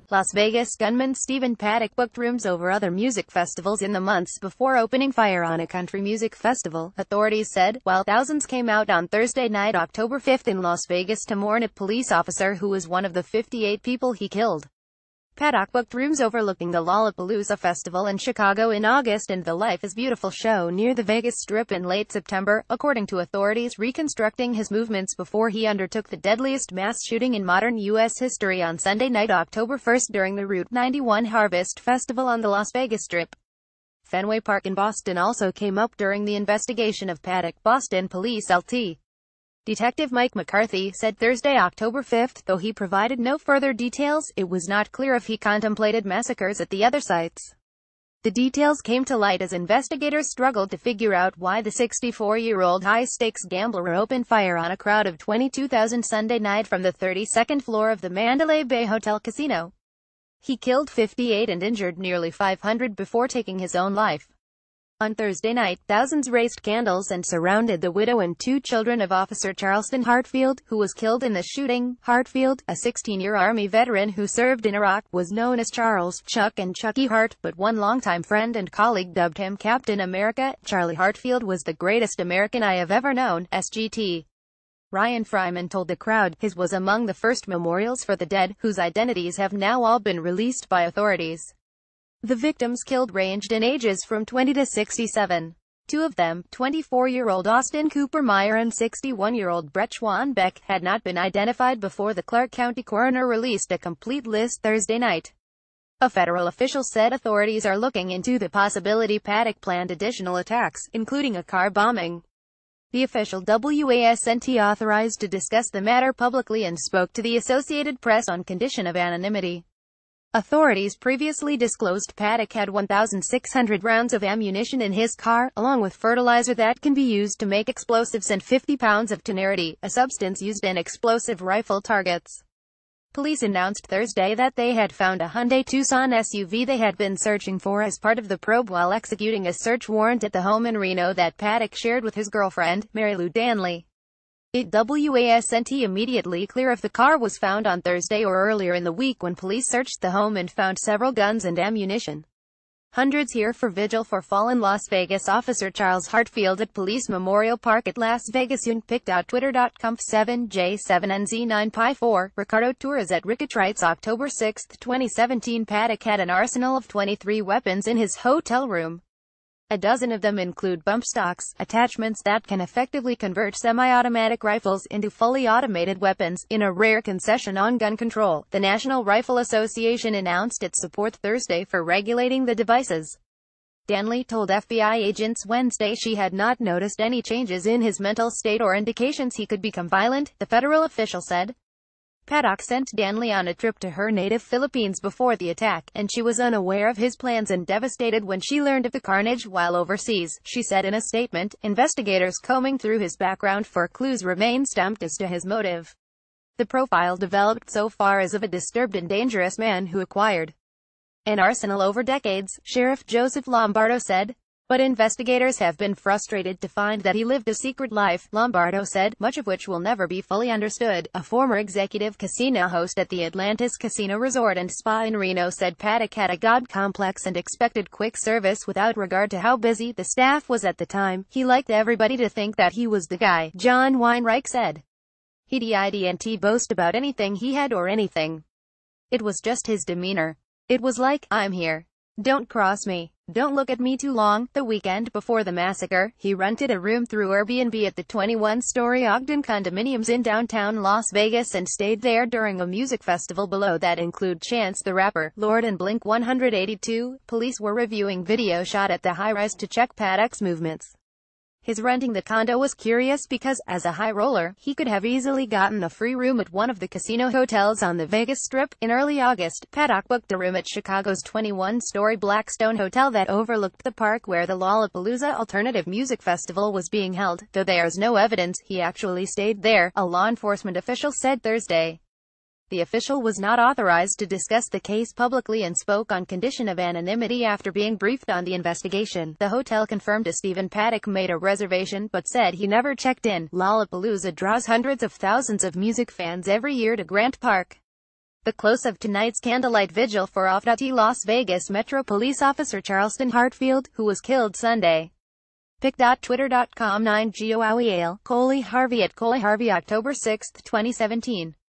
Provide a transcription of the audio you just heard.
Las Vegas gunman Stephen Paddock booked rooms over other music festivals in the months before opening fire on a country music festival, authorities said, while thousands came out on Thursday night, October 5th in Las Vegas to mourn a police officer who was one of the 58 people he killed. Paddock booked rooms overlooking the Lollapalooza Festival in Chicago in August and the Life is Beautiful show near the Vegas Strip in late September, according to authorities reconstructing his movements before he undertook the deadliest mass shooting in modern U.S. history on Sunday night, October 1st during the Route 91 Harvest Festival on the Las Vegas Strip. Fenway Park in Boston also came up during the investigation of Paddock, Boston Police Lt. Detective Mike McCarthy said Thursday, October 5th, though he provided no further details, it was not clear if he contemplated massacres at the other sites. The details came to light as investigators struggled to figure out why the 64-year-old high-stakes gambler opened fire on a crowd of 22,000 Sunday night from the 32nd floor of the Mandalay Bay Hotel Casino. He killed 58 and injured nearly 500 before taking his own life. On Thursday night, thousands raised candles and surrounded the widow and two children of Officer Charleston Hartfield, who was killed in the shooting. Hartfield, a 16-year Army veteran who served in Iraq, was known as Charles, Chuck and Chucky Hart, but one longtime friend and colleague dubbed him Captain America. Charlie Hartfield was the greatest American I have ever known, SGT. Ryan Fryman told the crowd. His was among the first memorials for the dead, whose identities have now all been released by authorities. The victims killed ranged in ages from 20 to 67. Two of them, 24-year-old Austin Cooper Meyer and 61-year-old Brett Schwanbeck, had not been identified before the Clark County coroner released a complete list Thursday night. A federal official said authorities are looking into the possibility Paddock planned additional attacks, including a car bombing. The official wasn't authorized to discuss the matter publicly and spoke to the Associated Press on condition of anonymity. Authorities previously disclosed Paddock had 1,600 rounds of ammunition in his car, along with fertilizer that can be used to make explosives and 50 pounds of temerity, a substance used in explosive rifle targets. Police announced Thursday that they had found a Hyundai Tucson SUV they had been searching for as part of the probe while executing a search warrant at the home in Reno that Paddock shared with his girlfriend, Mary Lou Danley. It wasn't immediately clear if the car was found on Thursday or earlier in the week when police searched the home and found several guns and ammunition. Hundreds here for vigil for fallen Las Vegas officer Charles Hartfield at Police Memorial Park at Las Vegas. Picked out Twitter.com 7J7NZ9Pi4. Ricardo Torres at Rickett writes October 6, 2017 Paddock had an arsenal of 23 weapons in his hotel room. A dozen of them include bump stocks, attachments that can effectively convert semi-automatic rifles into fully automated weapons, in a rare concession on gun control. The National Rifle Association announced its support Thursday for regulating the devices. Danley told FBI agents Wednesday she had not noticed any changes in his mental state or indications he could become violent, the federal official said. Paddock sent Danley on a trip to her native Philippines before the attack, and she was unaware of his plans and devastated when she learned of the carnage while overseas, she said in a statement. Investigators combing through his background for clues remain stumped as to his motive. The profile developed so far is of a disturbed and dangerous man who acquired an arsenal over decades, Sheriff Joseph Lombardo said. But investigators have been frustrated to find that he lived a secret life, Lombardo said, much of which will never be fully understood. A former executive casino host at the Atlantis Casino Resort and Spa in Reno said Paddock had a God complex and expected quick service without regard to how busy the staff was at the time. He liked everybody to think that he was the guy, John Weinreich said. He didn't boast about anything he had or anything. It was just his demeanor. It was like, I'm here. Don't cross me. Don't look at me too long. The weekend before the massacre, he rented a room through Airbnb at the 21-story Ogden condominiums in downtown Las Vegas and stayed there during a music festival below that include Chance the Rapper, Lorde and Blink-182. Police were reviewing video shot at the high-rise to check Paddock's movements. His renting the condo was curious because, as a high roller, he could have easily gotten a free room at one of the casino hotels on the Vegas Strip. In early August, Paddock booked a room at Chicago's 21-story Blackstone Hotel that overlooked the park where the Lollapalooza Alternative Music Festival was being held, though there's no evidence he actually stayed there, a law enforcement official said Thursday. The official was not authorized to discuss the case publicly and spoke on condition of anonymity after being briefed on the investigation. The hotel confirmed Stephen Paddock made a reservation but said he never checked in. Lollapalooza draws hundreds of thousands of music fans every year to Grant Park. The close of tonight's candlelight vigil for off-duty Las Vegas Metro Police Officer Charleston Hartfield, who was killed Sunday. Pic.twitter.com 9 Coley Harvey at Coley Harvey October 6, 2017.